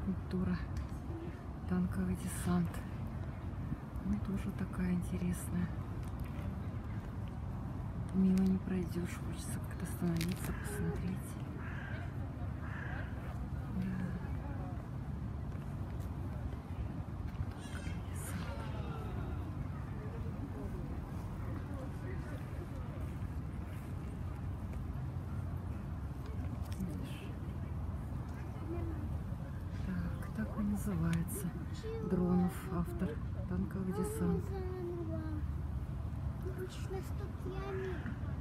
скульптура. Танковый десант. Ну, тоже такая интересная. Мимо не пройдешь, хочется как-то остановиться, посмотреть. Так и называется. Дронов, автор. Танковый десант.